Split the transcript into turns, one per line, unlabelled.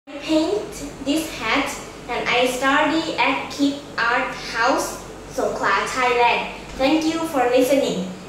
I paint this hat and I study at Kid Art House, Songkhla, Thailand. Thank you for listening.